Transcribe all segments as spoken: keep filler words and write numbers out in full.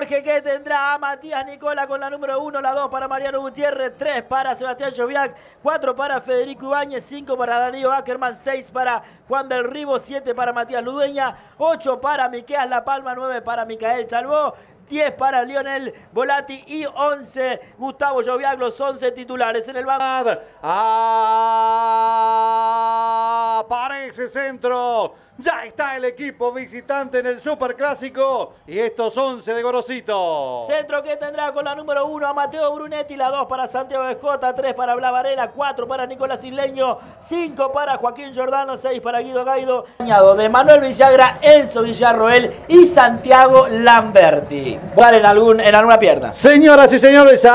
Que tendrá a Matías Nicola con la número uno, la dos para Mariano Gutiérrez, tres para Sebastián Joviak, cuatro para Federico Ibáñez, cinco para Darío Ackerman, seis para Juan del Ribo, siete para Matías Ludueña, ocho para Miqueas La Palma, nueve para Micael Salvó, diez para Lionel Volati y once Gustavo Joviak, los once titulares en el banco. Aparece centro. Ya está el equipo visitante en el Superclásico y estos once de Gorosito. Centro que tendrá con la número uno a Mateo Brunetti, la dos para Santiago Escota, tres para Bla Varela, cuatro para Nicolás Isleño, cinco para Joaquín Giordano, seis para Guido Gaido. De Manuel Villagra, Enzo Villarroel y Santiago Lamberti. Jugar en, algún, en alguna pierna. Señoras y señores,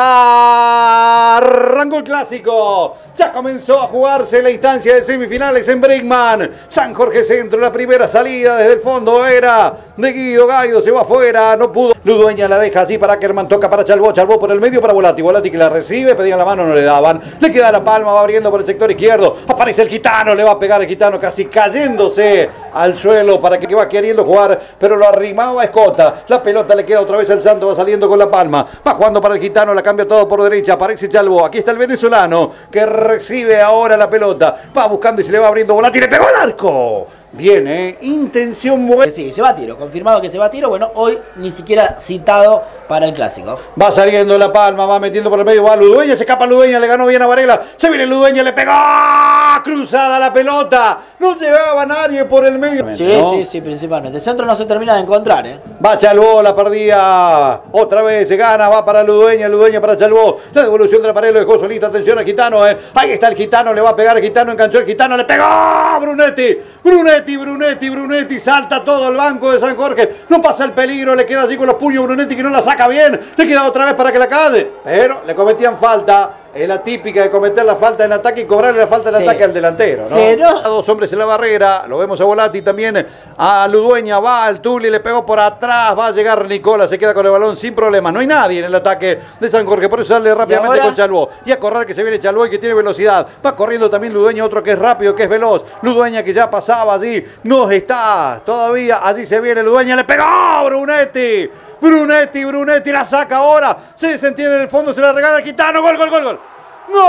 arrancó el clásico. Ya comenzó a jugarse la instancia de semifinales en Brinkman. San Jorge Centro, la primera salida desde el fondo era de Guido Gaido, se va afuera, no pudo. Ludueña la deja así para Ackerman, toca para Chalbó, Chalbó por el medio para Volati, Volati que la recibe, pedían la mano, no le daban. Le queda La Palma, va abriendo por el sector izquierdo. Aparece el Gitano, le va a pegar el Gitano casi cayéndose al suelo para que va queriendo jugar, pero lo arrimaba Escota. La pelota le queda otra vez al Santo, va saliendo con La Palma, va jugando para el Gitano, la cambia todo por derecha, aparece Chalbó. Aquí está el venezolano que recibe ahora la pelota, va buscando y se le va abriendo Volati, le pegó al arco. Viene, ¿eh? Intención buena. Sí, se va a tiro, confirmado que se va a tiro. Bueno, hoy ni siquiera citado para el clásico. Va saliendo La Palma, va metiendo por el medio, va Ludueña, se escapa Ludueña, le ganó bien a Varela. Se viene Ludueña, le pegó. Cruzada la pelota. No llegaba nadie por el medio. Sí, ¿no? sí, sí, principalmente. El centro no se termina de encontrar, ¿eh? Va Chalbó, la perdía. Otra vez se gana, va para Ludueña, Ludueña para Chalbó. La devolución de la pared lo dejó solita. Atención al Gitano, ¿eh? Ahí está el Gitano, le va a pegar el Gitano, enganchó el Gitano, le pegó. Brunetti, Brunetti, Brunetti, Brunetti. Salta todo el banco de San Jorge. No pasa el peligro, le queda así con los puños Brunetti que no la saca bien. Le queda otra vez para que la cae. Pero le cometían falta. Es la típica de cometer la falta en ataque y cobrarle la falta en sí. ataque al delantero, ¿no? Sí, ¿no? Dos hombres en la barrera, lo vemos a Volati también, a Ludueña, va al Tuli, le pegó por atrás, va a llegar Nicola, se queda con el balón sin problema, no hay nadie en el ataque de San Jorge, por eso sale rápidamente con Chalbó, y a correr que se viene Chalbó y que tiene velocidad, va corriendo también Ludueña, otro que es rápido, que es veloz, Ludueña que ya pasaba allí, no está todavía, allí se viene Ludueña, le pegó Brunetti, Brunetti, Brunetti la saca ahora, se desentiende en el fondo, se la regala al Gitano, gol, gol, gol, gol. ¡Gol!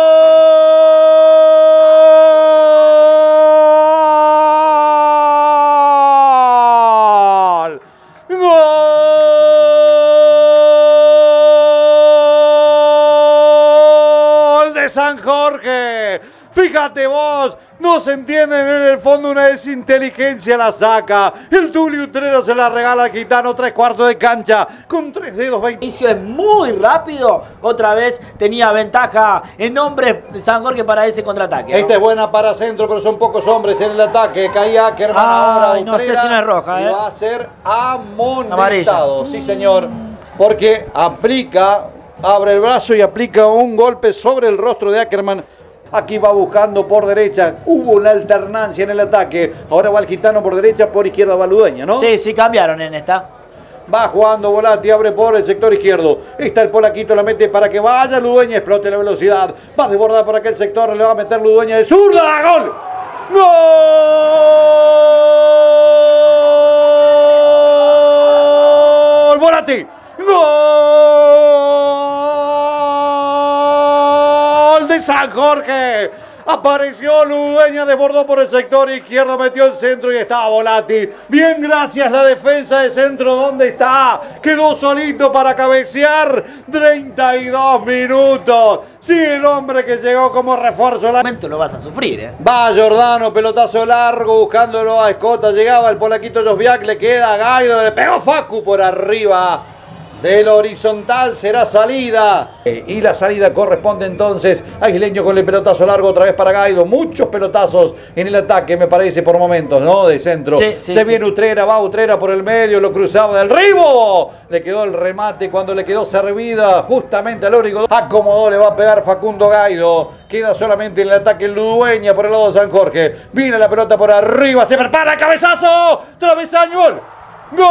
¡Gol de San Jorge! Fíjate vos, no se entienden en el fondo, una desinteligencia la saca. El Tulio Utrera se la regala al Gitano, tres cuartos de cancha, con tres dedos veinte. Inicio es muy rápido, otra vez tenía ventaja en hombres San Jorge para ese contraataque, ¿no? Esta es buena para centro, pero son pocos hombres en el ataque. Caía Ackerman ahora, Ay, no sé si no es roja, y ¿eh? va a ser amonestado, Amarilla. sí señor, porque aplica, abre el brazo y aplica un golpe sobre el rostro de Ackerman. Aquí va buscando por derecha. Hubo una alternancia en el ataque. Ahora va el Gitano por derecha, por izquierda va Ludueña, ¿no? Sí, sí, cambiaron en esta. Va jugando Volati, abre por el sector izquierdo. Está el polaquito, la mete para que vaya Ludueña, explote la velocidad. Va a desbordar por aquel sector, le va a meter Ludueña de zurda. ¡Gol! ¡Gol! ¡Volati! ¡Gol de San Jorge! Apareció Ludueña, desbordó por el sector izquierdo, metió el centro y estaba Volati. Bien, gracias la defensa de centro. ¿Dónde está? Quedó solito para cabecear. treinta y dos minutos. Sí, el hombre que llegó como refuerzo. En momento lo vas a sufrir, ¿eh? Va Giordano, pelotazo largo, buscándolo a Escota. Llegaba el polaquito Joviak, le queda a Gaido, le pegó Facu por arriba. Del horizontal será salida. Y la salida corresponde entonces a Isleño con el pelotazo largo otra vez para Gaido. Muchos pelotazos en el ataque, me parece, por momentos, ¿no? De centro. Sí, sí, Se sí. viene Utrera, va Utrera por el medio, lo cruzaba del Ribo. Le quedó el remate cuando le quedó servida justamente al único. Acomodó, le va a pegar Facundo Gaido. Queda solamente en el ataque Ludueña por el lado de San Jorge. Viene la pelota por arriba, se prepara, cabezazo. Travesaño, gol. ¡Gol!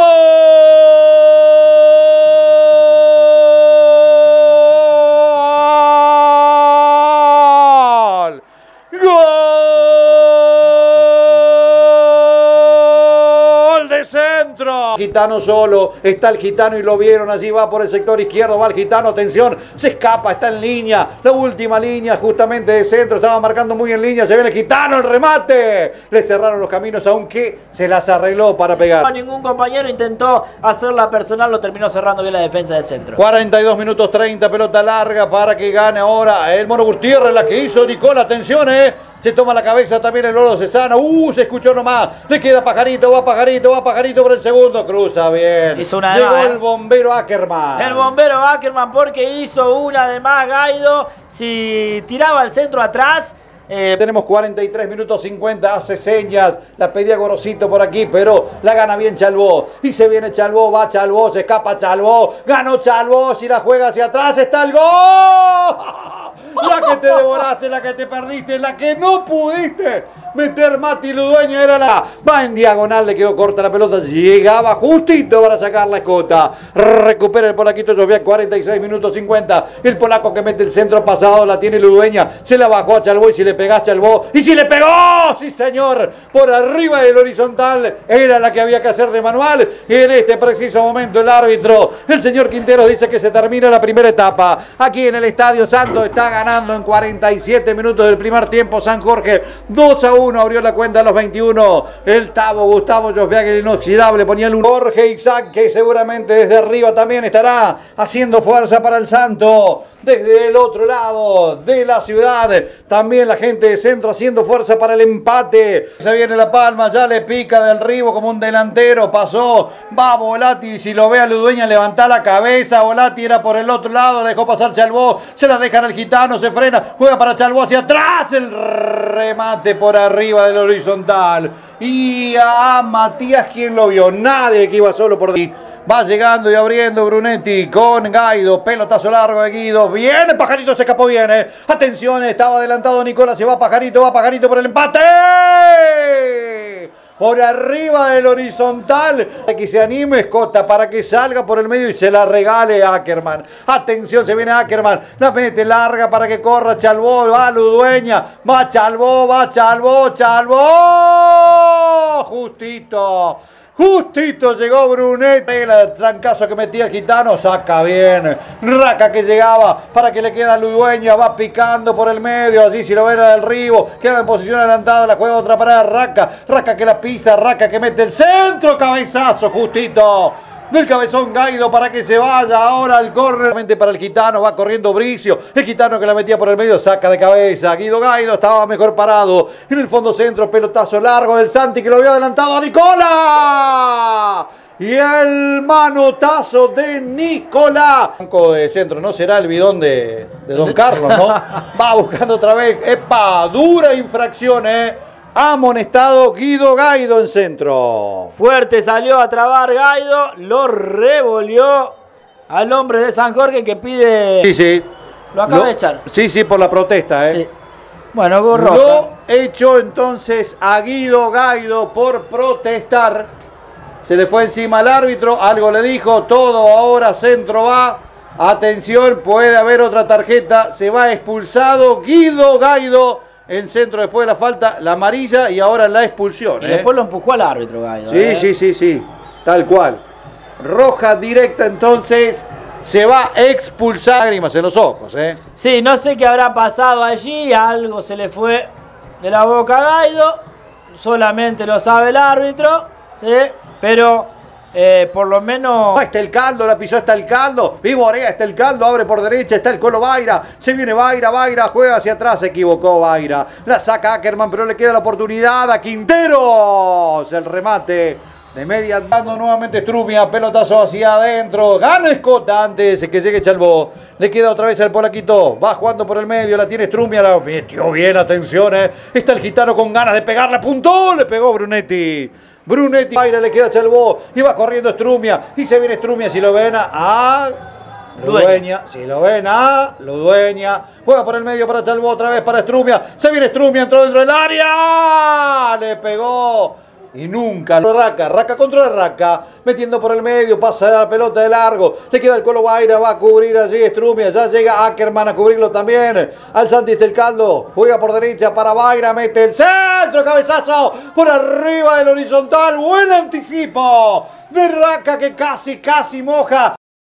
¡Gol de centro! Gitano solo, está el Gitano y lo vieron, allí va por el sector izquierdo, va el Gitano, atención, se escapa, está en línea, la última línea justamente de centro, estaba marcando muy en línea, se viene el Gitano, el remate, le cerraron los caminos, aunque se las arregló para pegar. Ningún compañero intentó hacerla personal, lo terminó cerrando bien la defensa del centro. cuarenta y dos minutos treinta, pelota larga para que gane ahora el Mono Gutiérrez, la que hizo Nicola, atención, eh. Se toma la cabeza también el Lolo Cesano. Uh, se escuchó nomás. Le queda Pajarito, va Pajarito, va Pajarito por el segundo. Cruza bien. Hizo una Llegó más, el bombero Ackerman. El bombero Ackerman porque hizo una de más, Gaido. Si tiraba el centro atrás. Eh, tenemos cuarenta y tres minutos cincuenta, hace señas, la pedía Gorosito por aquí, pero la gana bien Chalbó, y se viene Chalbó, va Chalbó, se escapa Chalbó, ganó Chalbó, si la juega hacia atrás está el gol, la que te devoraste, la que te perdiste, la que no pudiste meter Mati Ludueña, era la, va en diagonal, le quedó corta la pelota, llegaba justito para sacar la escota, recupera el polaquito Joviak, cuarenta y seis minutos cincuenta, el polaco que mete el centro pasado, la tiene Ludueña, se la bajó a Chalbó y si le pegaste al Chalbó, y si le pegó, sí señor, por arriba del horizontal, era la que había que hacer de manual, y en este preciso momento el árbitro, el señor Quintero, dice que se termina la primera etapa, aquí en el Estadio Santos, está ganando en cuarenta y siete minutos del primer tiempo San Jorge, dos a uno, abrió la cuenta a los veintiuno, el Tavo Gustavo Joviak, el inoxidable, ponía el uno, Jorge Isaac, que seguramente desde arriba también estará haciendo fuerza para el Santo, desde el otro lado de la ciudad, también la gente de centro haciendo fuerza para el empate. Se viene la palma, ya le pica del Ribo como un delantero, pasó, va Volati, si lo ve a Ludueña levanta la cabeza, Volati era por el otro lado, le dejó pasar Chalbó, se la dejan al Gitano, se frena, juega para Chalbó hacia atrás, el remate por arriba del horizontal. Y a Matías, ¿quién lo vio? Nadie, que iba solo por ahí. Va llegando y abriendo Brunetti con Gaido. Pelotazo largo de Guido. Viene Pajarito, se escapó bien. ¿eh? Atención, estaba adelantado Nicolás. Se va Pajarito, va Pajarito por el empate. Por arriba del horizontal. Para que se anime Escota, para que salga por el medio y se la regale Ackerman. Atención, se viene Ackerman. La mete larga para que corra Chalbó. Va Ludueña. Va Chalbó, va Chalbó, Chalbó. Justito. Justito llegó Brunetti, el trancazo que metía el Gitano, saca bien, Raca que llegaba para que le queda Ludueña, va picando por el medio, allí si lo ven del Ribo, queda en posición adelantada, la juega otra parada, Raca, Raca que la pisa, Raca que mete el centro, cabezazo, justito. Del cabezón Gaido para que se vaya ahora al córner para el Gitano, va corriendo Bricio, el Gitano que la metía por el medio, saca de cabeza, Guido Gaido estaba mejor parado, en el fondo centro, pelotazo largo del Santi que lo había adelantado a Nicola, y el manotazo de Nicola, banco de centro, no será el bidón de, de Don Carlos, ¿no? Va buscando otra vez, epa, dura infracción, eh. Amonestado Guido Gaido en centro. Fuerte salió a trabar Gaido, lo revolvió al hombre de San Jorge que pide... Sí, sí. Lo acaba lo, de echar. Sí, sí, por la protesta, ¿eh? Sí. Bueno, gorro. Lo echó entonces a Guido Gaido por protestar. Se le fue encima al árbitro, algo le dijo, todo ahora centro va. Atención, puede haber otra tarjeta, se va expulsado Guido Gaido. En centro después de la falta, la amarilla y ahora la expulsión. Y ¿eh? después lo empujó al árbitro, Gaido. Sí, ¿eh? sí, sí, sí, tal cual. Roja directa entonces, se va a expulsar. Lágrimas en los ojos, ¿eh? Sí, no sé qué habrá pasado allí, algo se le fue de la boca a Gaido, solamente lo sabe el árbitro, ¿sí? Pero... Eh, por lo menos... Ah, está el caldo, la pisó, está el caldo. Vivo Orea, está el caldo, abre por derecha, está el Colo Vaira. Se viene Vaira, Vaira, juega hacia atrás, se equivocó Vaira. La saca Ackerman, pero le queda la oportunidad a Quinteros. El remate de media, dando nuevamente Strumia, pelotazo hacia adentro. Gana Escota antes que llegue Chalbó. Le queda otra vez al polaquito. Va jugando por el medio, la tiene Strumia, la metió bien, atención, eh. Está el Gitano con ganas de pegarle, apuntó, le pegó Brunetti. Brunetti, Vaira le queda a Chalbó y va corriendo Strumia y se viene Strumia, si lo ven a Ludueña, si lo ven a Ludueña, juega por el medio para Chalbó, otra vez para Strumia, se viene Strumia, entró dentro del área, le pegó Y nunca Raca, Raca contra Raca, metiendo por el medio, pasa la pelota de largo, le queda el Colo Guaira, va a cubrir allí Strumia, ya llega Ackerman a cubrirlo también, al Santi Estelcaldo, juega por derecha para Guaira, mete el centro, cabezazo, por arriba del horizontal, buen anticipo de Raca que casi, casi moja.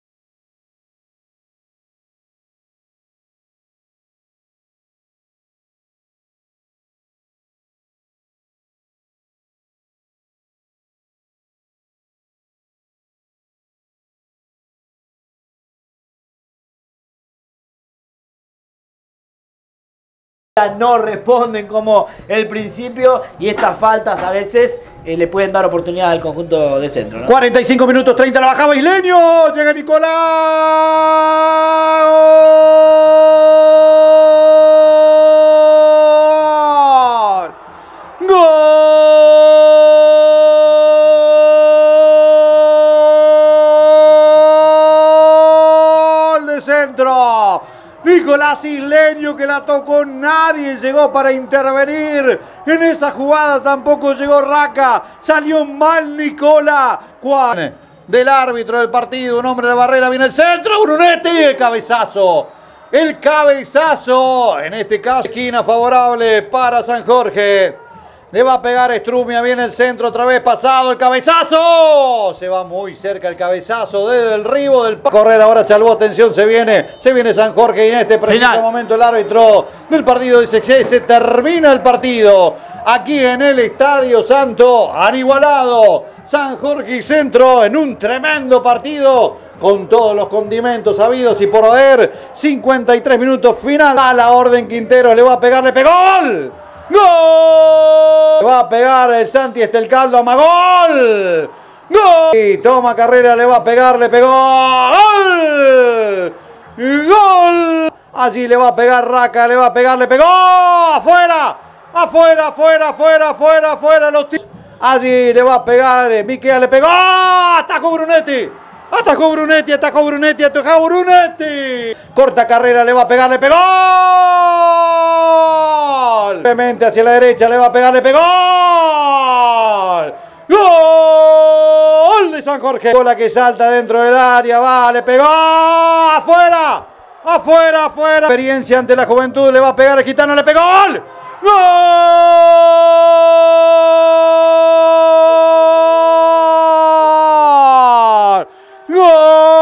No responden como el principio y estas faltas a veces eh, le pueden dar oportunidad al conjunto de centro, ¿no? cuarenta y cinco minutos, treinta la bajaba Isleño, llega Nicolás. ¡Gol! De centro. Nicolás Isleño que la tocó, nadie llegó para intervenir. En esa jugada tampoco llegó Raca. Salió mal Nicola. Juan del árbitro del partido, un hombre de la barrera, viene el centro, Brunetti, el cabezazo. El cabezazo, en este caso, esquina favorable para San Jorge. Le va a pegar Strumia, viene el centro otra vez, pasado el cabezazo. Se va muy cerca el cabezazo desde el ribo del... Correr ahora Chalbó, atención, se viene, se viene San Jorge y en este preciso Final. momento el árbitro del partido dice que se termina el partido. Aquí en el Estadio Santo, han igualado San Jorge y Centro en un tremendo partido con todos los condimentos habidos y por haber. cincuenta y tres minutos final. A la orden Quintero, le va a pegar, le pegó. ¡Gol! ¡Gol! Va a pegar el Santi Estelcaldo, Amagol. ¡Gol! Y toma carrera, le va a pegar, le pegó. ¡Gol! ¡Gol! Allí le va a pegar Raca, le va a pegar, le pegó. ¡Afuera! ¡Afuera, afuera, afuera, afuera, afuera! Los Allí le va a pegar, Miquel le pegó. ¡Atajó Brunetti! ¡Atajó Brunetti! ¡Atajó Brunetti! ¡Atajó Brunetti! Corta carrera, le va a pegar, le pegó. Obviamente hacia la derecha, le va a pegar, le pegó. ¡Gol de San Jorge! Bola que salta dentro del área, va, le pegó. ¡Afuera! ¡Afuera, afuera! Experiencia ante la juventud, le va a pegar el Gitano, le pegó. ¡Gol! ¡Gol!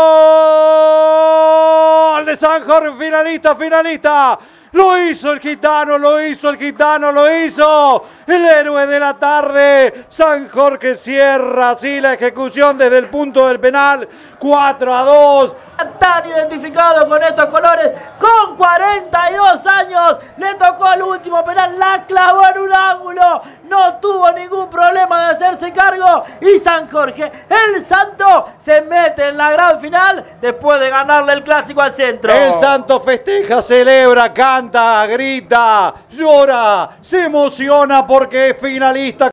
¡Gol de San Jorge! Finalista, finalista. Lo hizo el Gitano, lo hizo el Gitano, lo hizo el héroe de la tarde. San Jorge cierra así la ejecución desde el punto del penal. cuatro a dos. Tan identificado con estos colores, con cuarenta y dos años, le tocó el último penal, la clavó en un ángulo, no tuvo ningún problema de hacerse cargo y San Jorge, el Santo, se mete en la gran final después de ganarle el clásico al Centro. El Santo festeja, celebra, canta, grita, llora, se emociona porque es finalista.